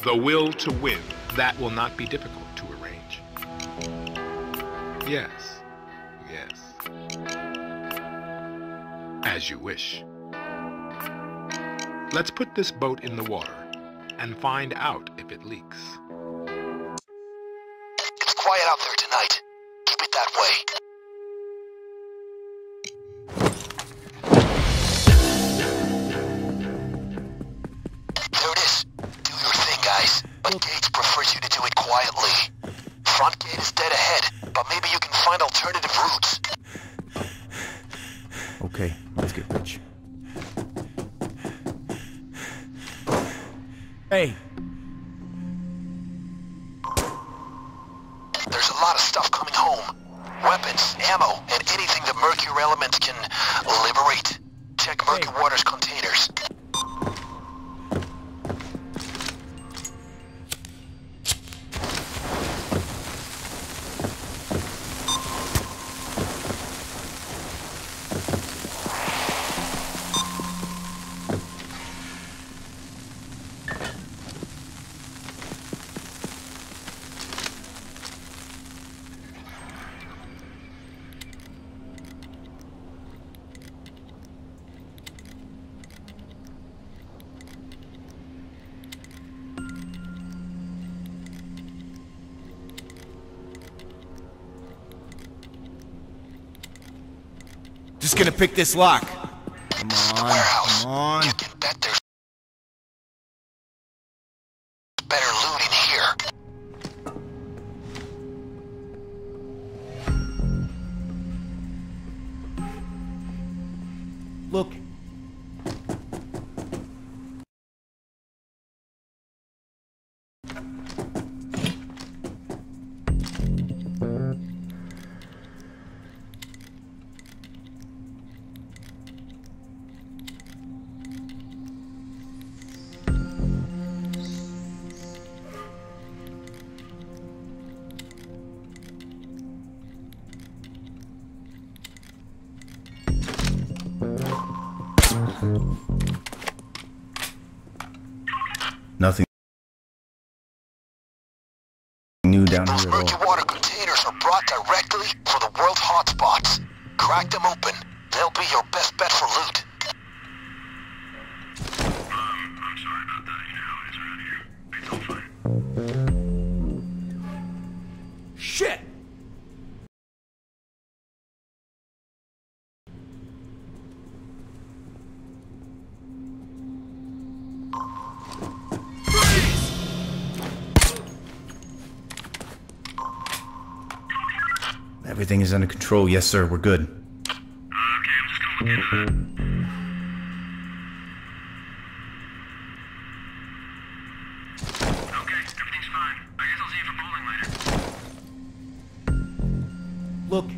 the will to win. That will not be difficult to arrange. Yes. As you wish. Let's put this boat in the water and find out if it leaks. It's quiet out there tonight. Keep it that way. There it is. Do your thing, guys. But Gates prefers you to do it quietly. Front gate is dead ahead, but maybe you can find alternative routes. Okay, let's get rich. Hey! There's a lot of stuff coming home. Weapons, ammo, and anything the Mercury element can liberate. Check Murky Waters containers. Just gonna pick this lock. Come Warehouse. come on. You can bet there's better loot in here. Look. Nothing new down Those here at Murky all. Water containers are brought directly for the world hotspots. Crack them open. They'll be your best bet for loot. I'm sorry about that. It's around here. It's all fine. Shit! Everything is under control. Yes, sir. We're good. Okay, I'm just gonna look into that. Okay, everything's fine. I guess I'll see you for bowling later. Look.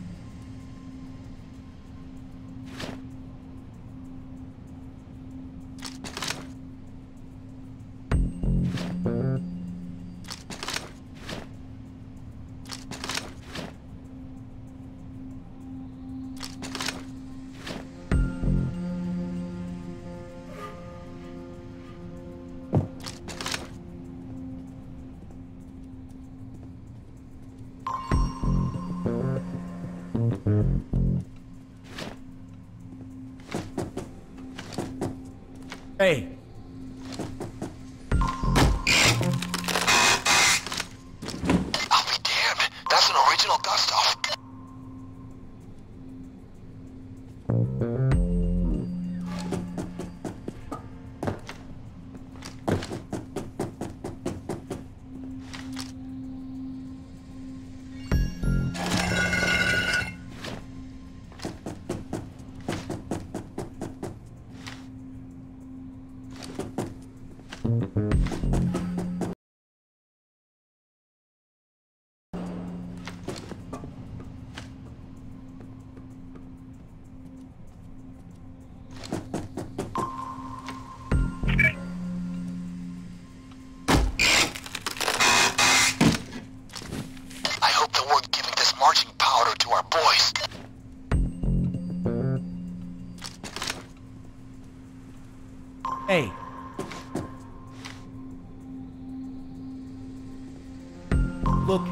Hey. I'll be damned. That's an original dust-off. I hope that we're giving this marching powder to our boys. Hey. Look.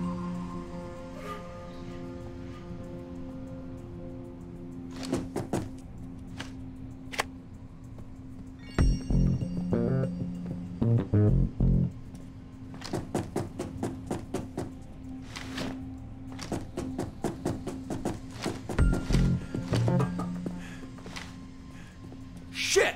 Shit!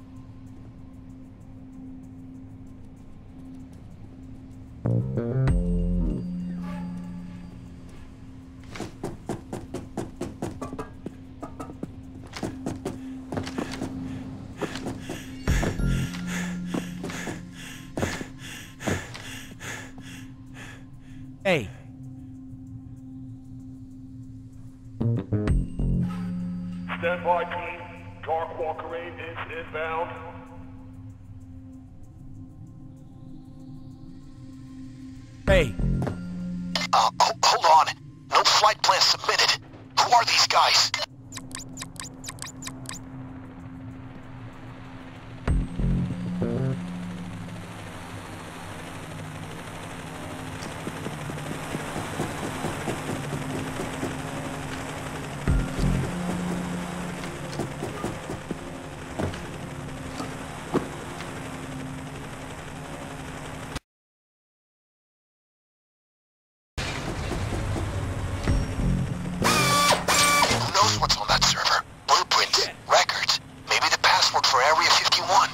Hey. Stand by, team. Dark Walker 8 is inbound. Hey. Hold on. No flight plan submitted. Who are these guys? Who knows what's on that server? Blueprints, records, maybe the password for Area 51.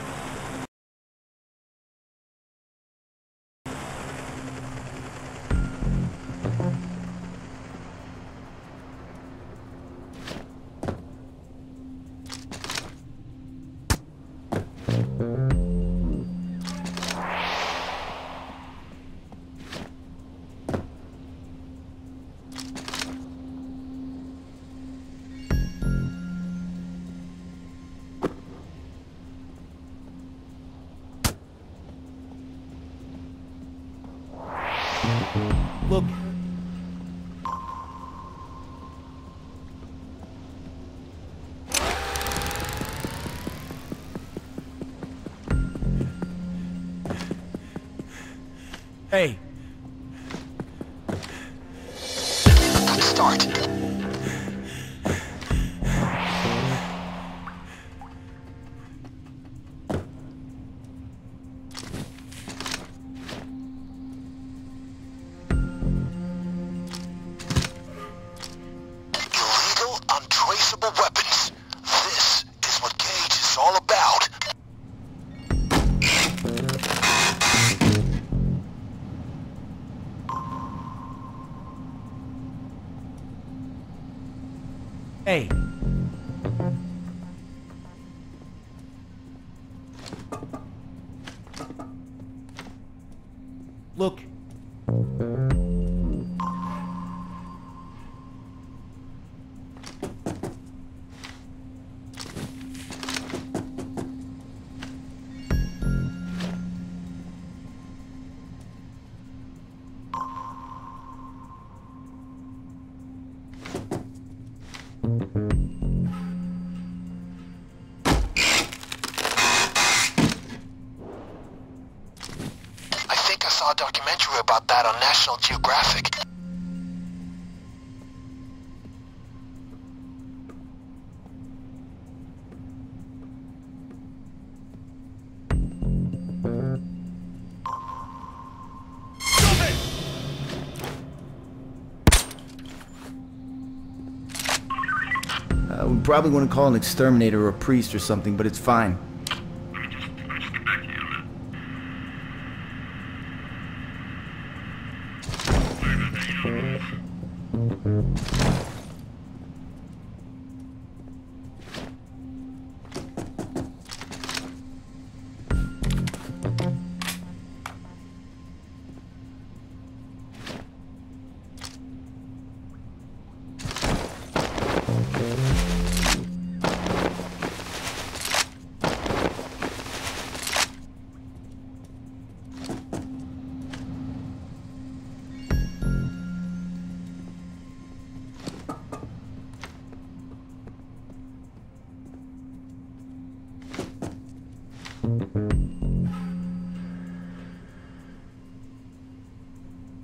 Look. Hey. Good start. Illegal, untraceable weapons. This is what Gage is all about. Hey. Look. I think I saw a documentary about that on National Geographic. We probably want to call an exterminator or a priest or something, but it's fine. Let me just get back to you on that. Sorry about that, you know the rules.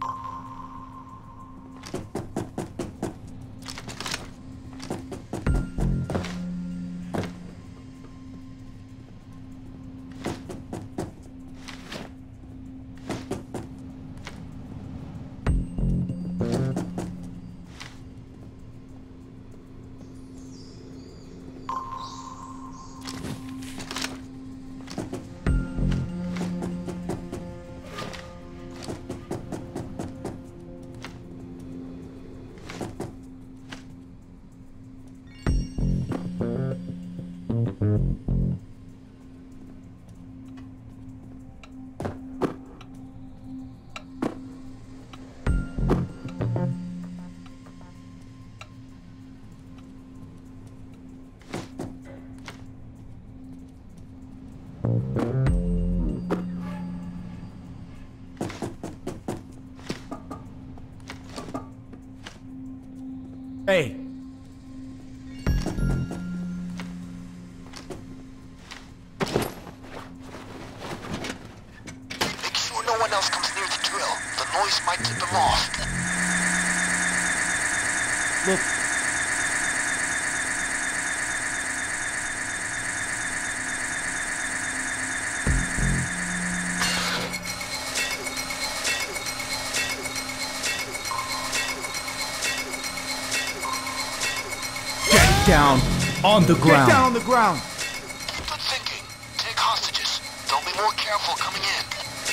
Hey. Make sure no one else comes near the drill. The noise might tip them off. Look. Get down on the ground. Get down on the ground. Good thinking. Take hostages. They'll be more careful coming in.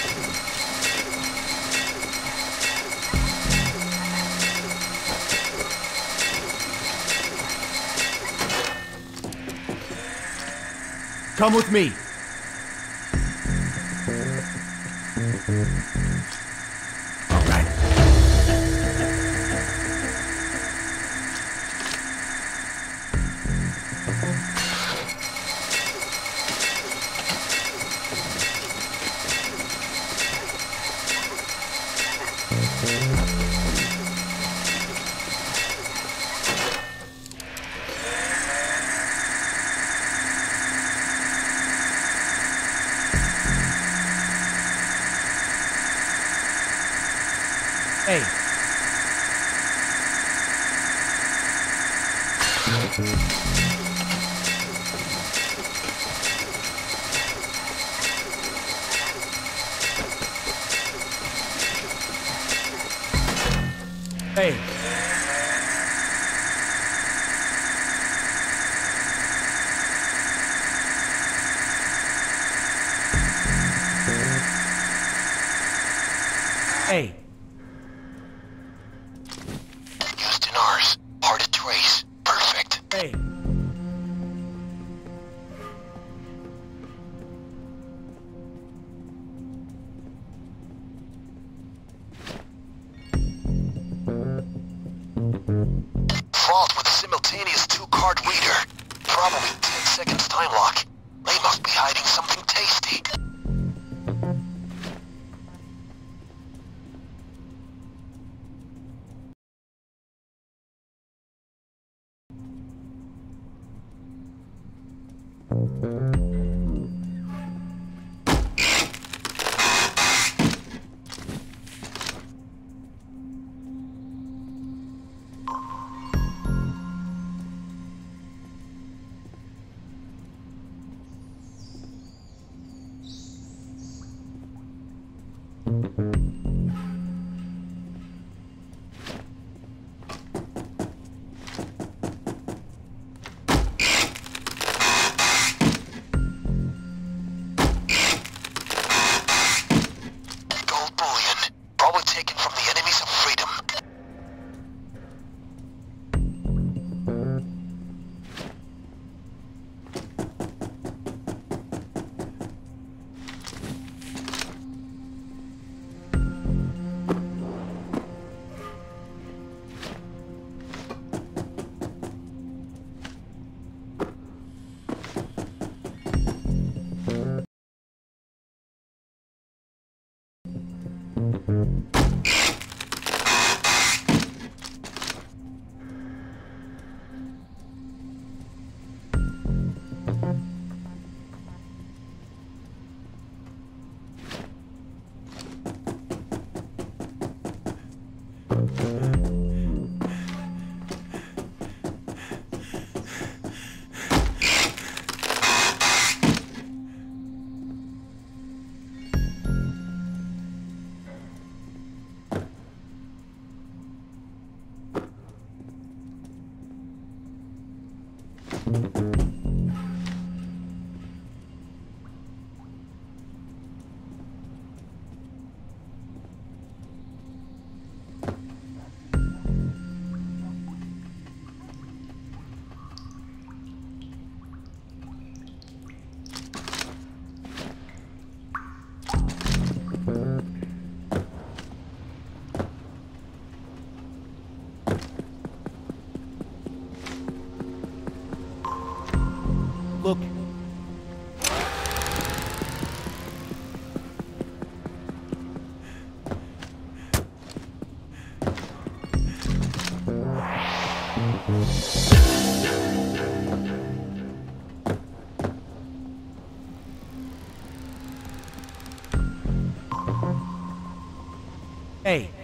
Come with me. All right. Hey. Hey. Hey. Used in ours. Hard to trace. Perfect. Hey. Vault with a simultaneous two-card reader. Probably 10 seconds time lock. They must be hiding something tasty. Look. Hey.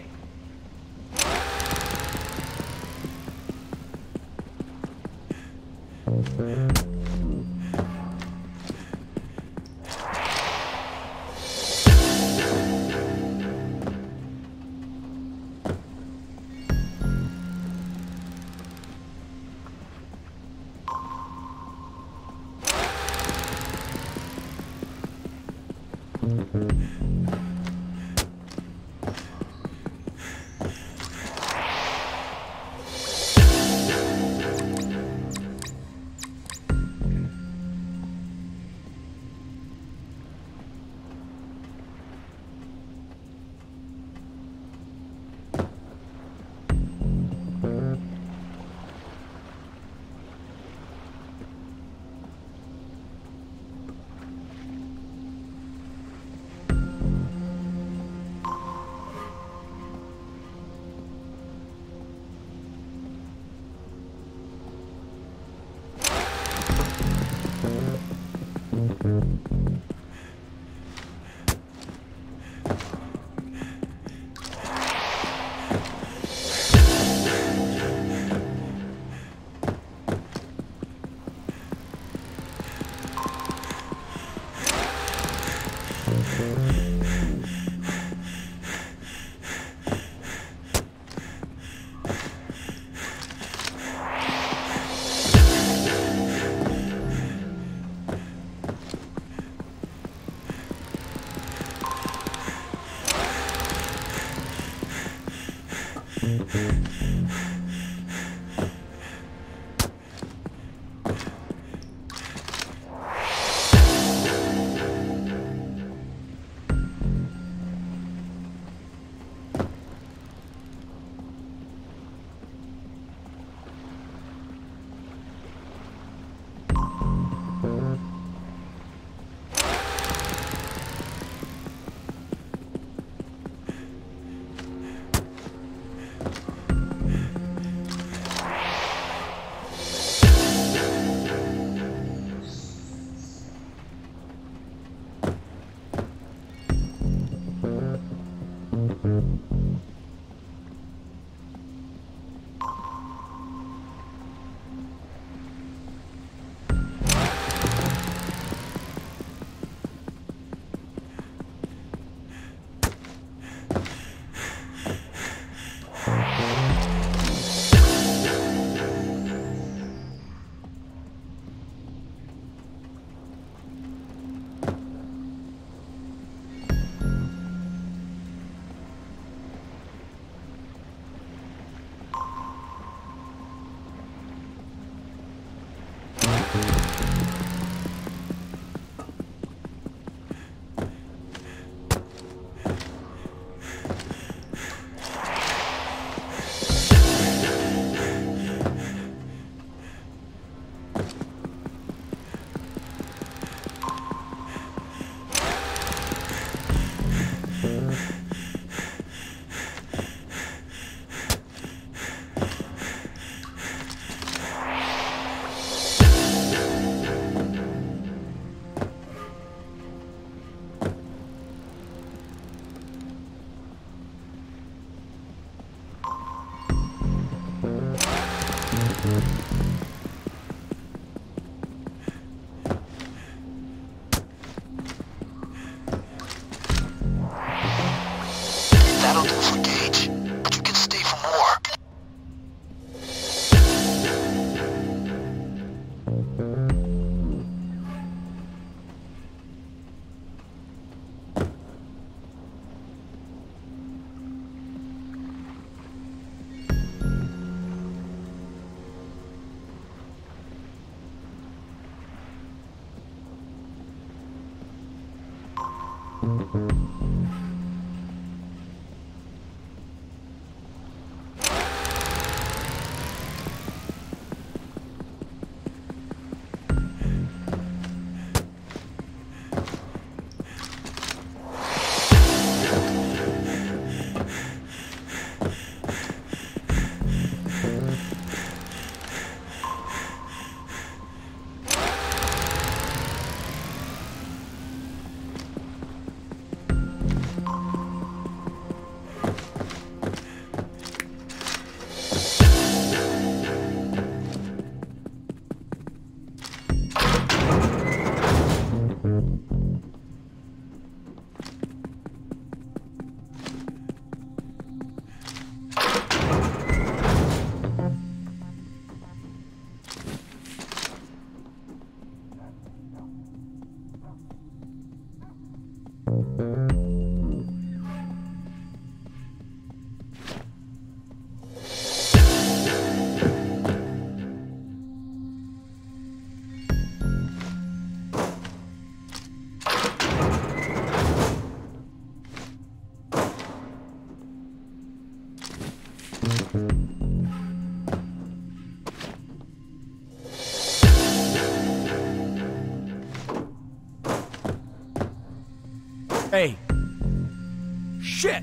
Hey! Shit!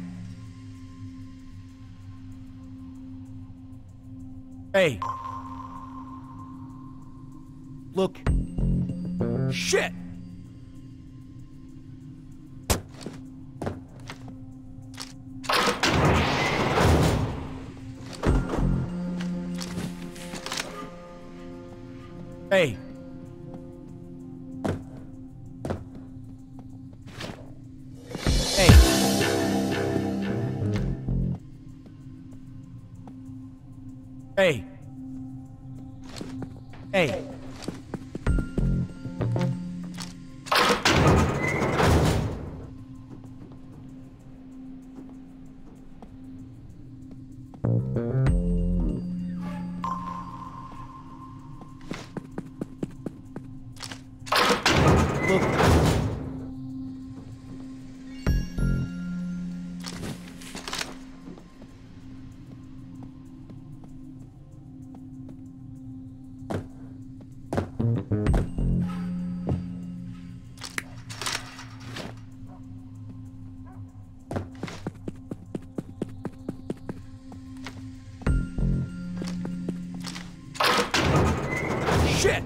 Hey! Look! Shit! Hey! Hey! Hey! Hey! Look! Shit!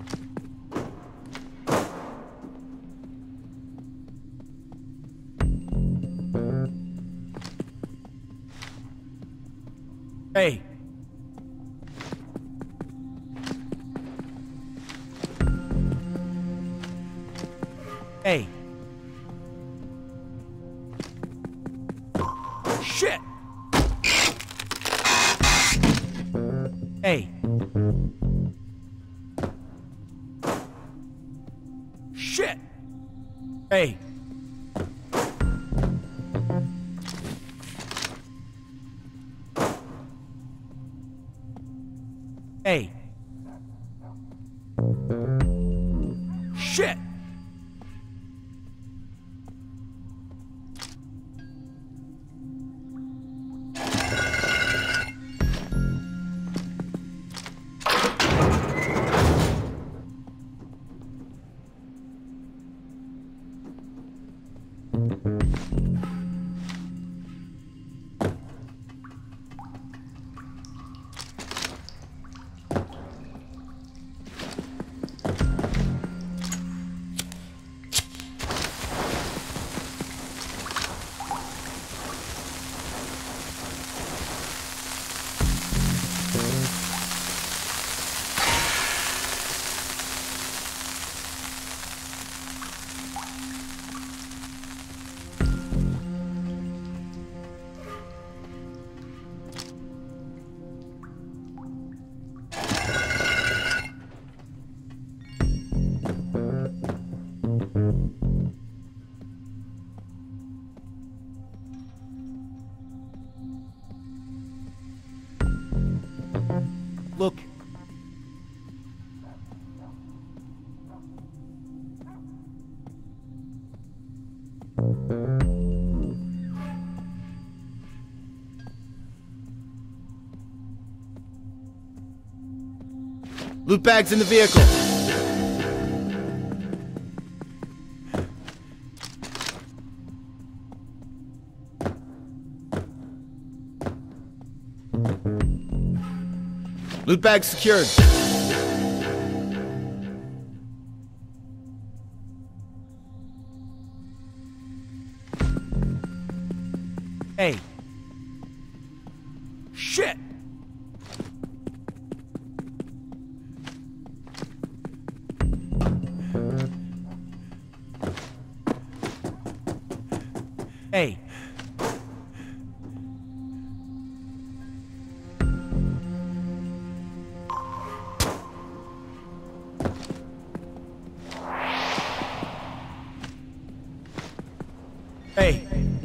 Hey! Hey! Shit! Hey! Shit! Hey! Hey! Shit! Look! Loot bags in the vehicle. Loot bag secured. Hey. Shit! Hey. Hey.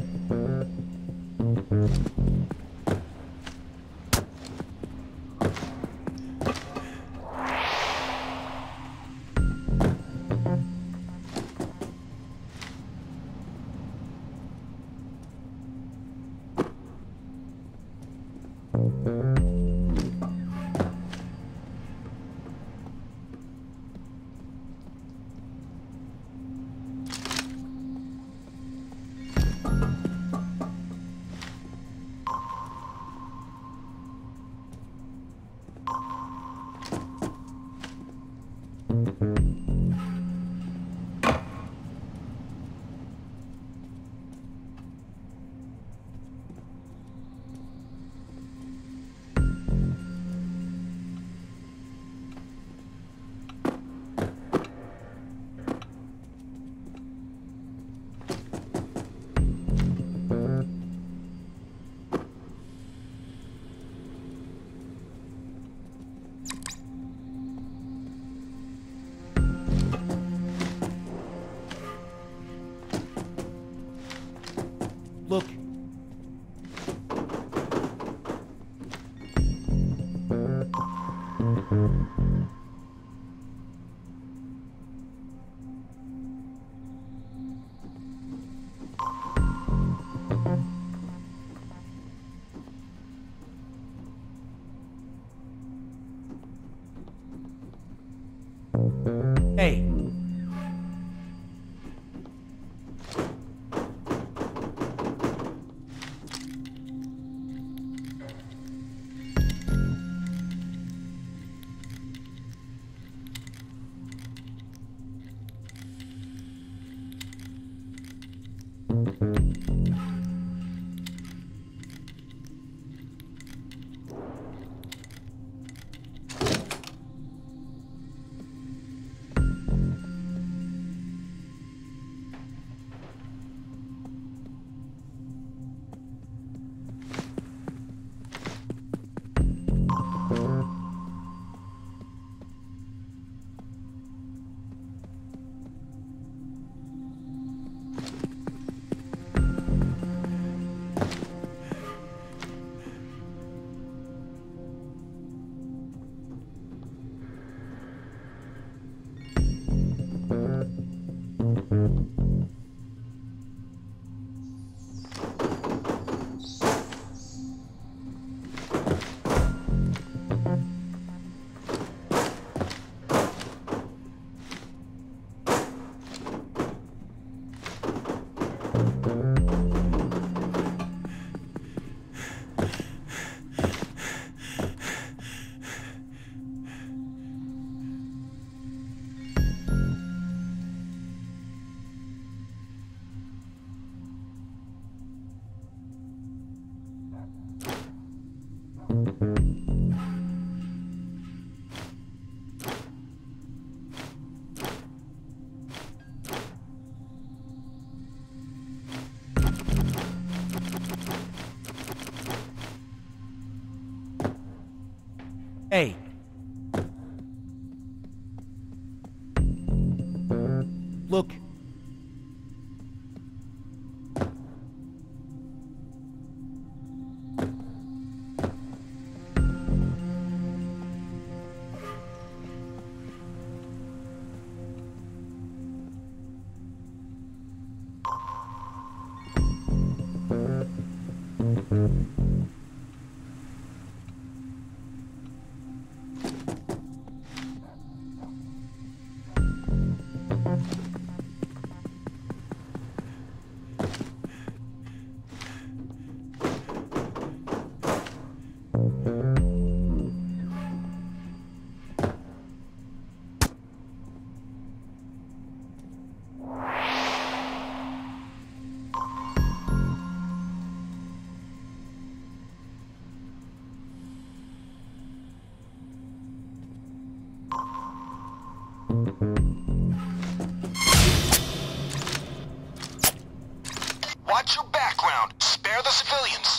Look. Hey. Hey. Look. Watch your background. Spare the civilians.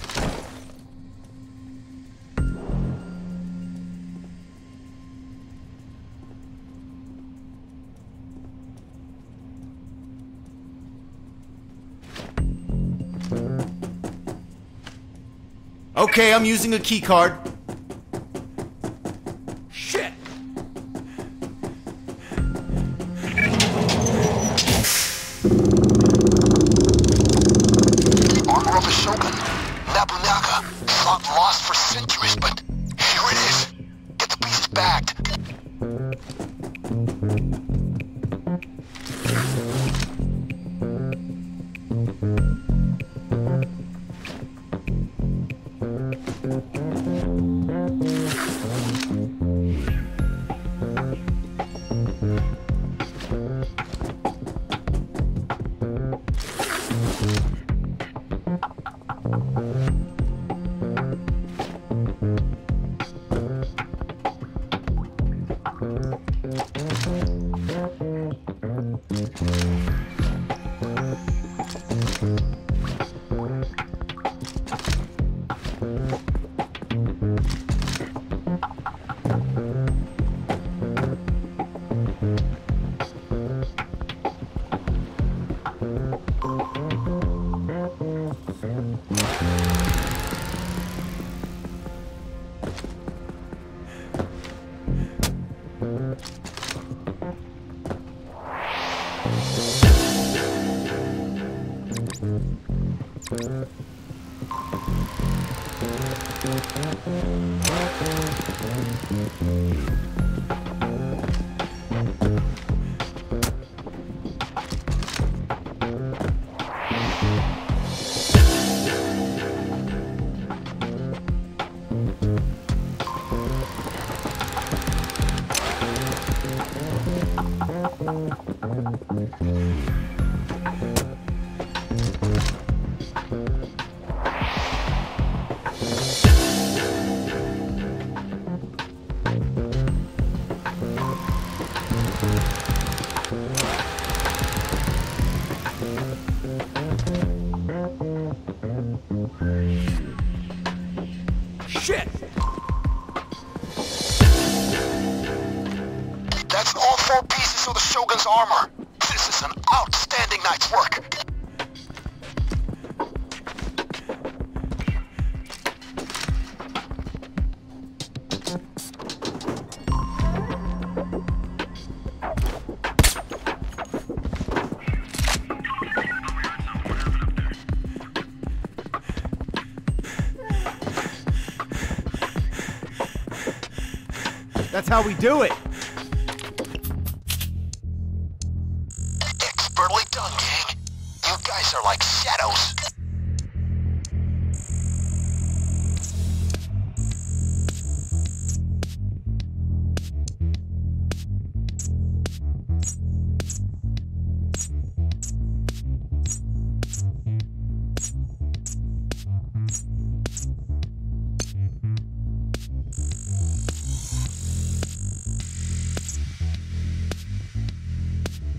Okay, I'm using a key card. Shit! Armor of a Shogun. Nobunaga. Thought lost for centuries, but here it is. Get the pieces bagged. Shit! That's all 4 pieces of the Shogun's armor. This is an outstanding night's work. That's how we do it. Expertly done, gang. You guys are like shadows.